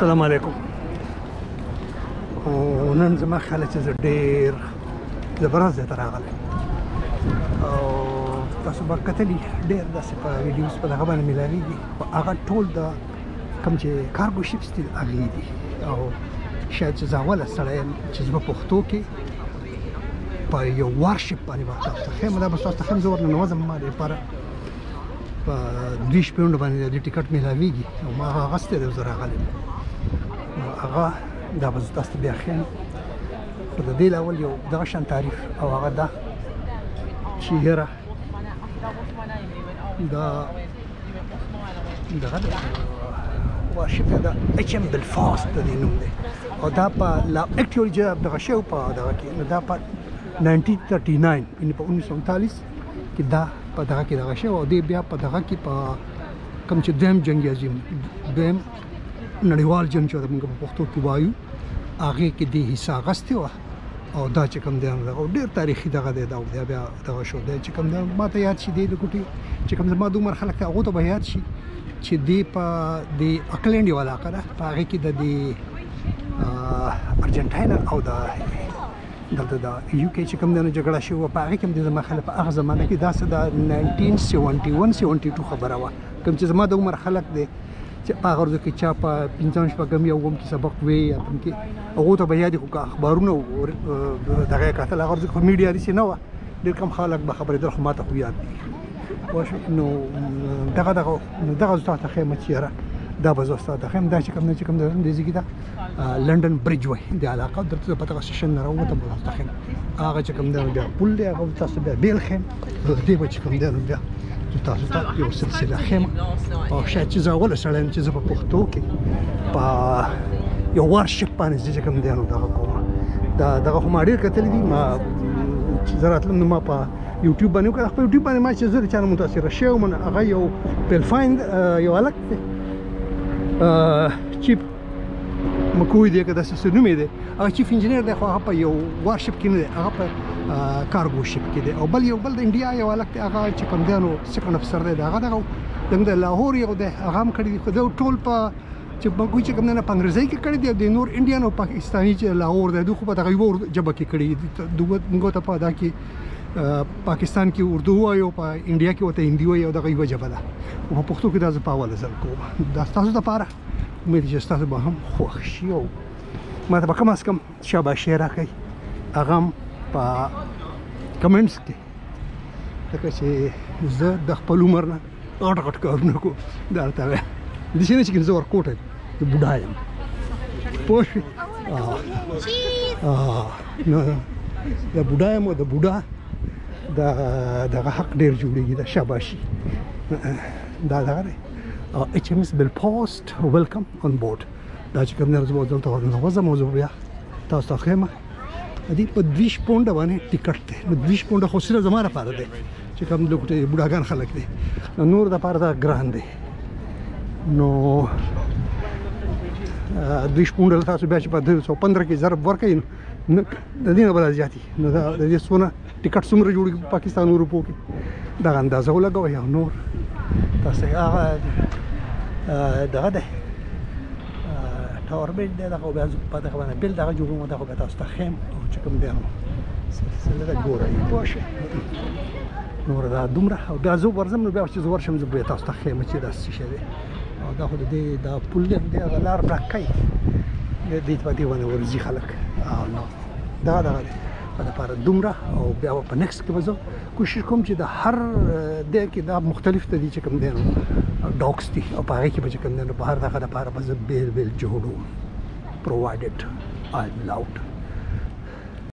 السلام علیکم. نن زما خیال چې زه ډېر زبردست ځای ته راغلی او تاسو به کتلي ډېر داسې په ویډیوز په دغه باندې میلاویږي هغه ټول د کوم چې کارګو شپس دي هغې دي او شاید چې زه اوله سړی یم چې زه په پښتو کې په یو وارشپ باندې به تاسو ته ښیم دا به تاسو ته ښیم زه ورننوځم ما دپاره په 2 شپې باندې د ټیکټ میلاویږي او ما هغه اخیستی دی زه راغلی هغه دا به زه تاسو ته بیا ښیم خو د دې اول یو دغه شان تعریف او هغه دا چې یاره دا دغه وارشپ د HM Belfast د دې نوم دی او دا په اکچوالي چې دغه شی په دغه کې نو دا په 1939 یعنې په 1939 کې دا په دغه کې دغه شی او دې بیا په دغه کې په کوم چې دویم جنګ عظیم دویم نړیوال جنګ چې موږ په پښتو کې وایو هغې کې دې حصه اخیستې وه او دا چې کوم دی دغه ډېر تاریخي دغه دی دا بیا دغه شو دی چې کوم دی ما ته یاد شي دی د کوټې چې کوم زما د عمر خلک ته هغو ته به یاد شي چې دې په د اکلینډ یوه علاقه ده په هغې کې د دې ارجنټاین او دلته د یو کې چې کوم دی نو جګړه شوې وه په هغې کې هم د زما خلک په هغه زمانه کې داسې د 1971-72 خبره وه کوم چې زما د عمر خلک دی چې په هغه ورځو کې چا په 55 شپږم یا اووم کې سبق وی یا کوم کې هغو ته به یاد خو که اخبارونه دغه یې کتل هغه ورځو کې خو میډیا داسې نه وه ډېر کم خلک به خبرېدل خو ما ته خو یاد دي پوه شوې نو دغه زه تاسو ته ښیم چې یاره دا به زه تاسو ته ښیم دا چې کوم دی انګریزي کې دا لنډن برج وایي د علاقه دلته زه په دغه سټیشن نه راووتم به تاسو ته ښیم هغه چې کوم دی بیا پل دی هغه تاسو بیا بیل ښیم دې به چې کوم دی بیا تاسو ته یو سلسله ښیم او شاید چې زه اوله سړی یم چې زه په پښتو کې په یو وارشپ باندې چې کوم دی نو دغه کوم دغه خو ما ډېر کتلي دي ما چې زه راتلم نو ما په یوټیوب باندې وکړه په یوټیوب باندې ما چې زه د چا نه متاثره شوی وم هغه یو پیلفاین یو هلک دی چیف مکوی دی که داسې څه نوم یې دی هغه چیف انجینر دی خو هغه په یو وارشپ کې نه دی هغه په کارګو شپ کې دی او بل د انډیا یو هلک دی هغه چې کوم دی نو سیکنډ افسر دی د هغه دغه د لاهور یو دی هغه هم کړي دي خو دا ټول په چې مکوی چې کوم دی نه په انګریزۍ کې کړي دي او د نور انډین او پاکستاني چې لاهور دی دوی خو په دغه یوه ژبه کې کړي دي موږ ته په دا کې پاکستان کې اردو وایي او په انډیا کې ورته هندي وایي او دغه یوه ژبه ده خو په پښتو کې دا زه په اوله ځل کوم دا ستاسو دپاره امید چې ستاسو به هم خوښ شي او ما ته به کم از کم شاباشي راکوئ هغه هم په کمنټس کې ځکه چې زه د خپل عمر نه غټ کارونه کوم دا ورته وایم داسې نه چې زه ورکوټه د بوډا یم پوه شوې نو د بوډا یم او د بوډا دغه حق ډېر جوړېږي د شاباشي دا دغه دی HM Belfast welcome on board دا چې کوم دی زه به دلته ورننوځم او زه بیا تاسو ته ښیم دې په 20 پونډه باندې ټیکټ دی نو 20 پونډه خو صرف زما لپاره دی چې کوم لوکټې بوډاګان خلک دي نور دپاره دا ګران دی نو 20 پونډه تاسو بیا چې په 215 کې ضرب ورکوئ نو د دې نه به لا زیاتي نو د دې څونه ټیکټ څومره جوړېږي په پاکستان اروپو کې دغه اندازه ولګوئ او نور تاسو هغه دغه دی ټاور بیل دی دغه بیا په دغه باندې بیل دغه جوړوم دغه بیا تاسو ته ښیم او چې کوم دی نو سلسله ده ګورئ پوه شئ نور دا دومره او بیا زه ورځم نو بیا چې زه ورشم زه بیا تاسو ته ښیم چې دا څه شی دی او دا خو د دې دا پل دی هغه لار ډک کوي دې په دې باندې ورځي خلک نو دغه دی په دپاره دومره او بیا په نیکسټ کې به زه کوشش کوم چې د هر دی کې دا مختلف ته دي چې کوم دی نو ډاکس دي او په هغې کې به چې کوم دی نو په هر دغه دپاره به زه بیل جوړوم پرووایډډ آی ایم لاؤډ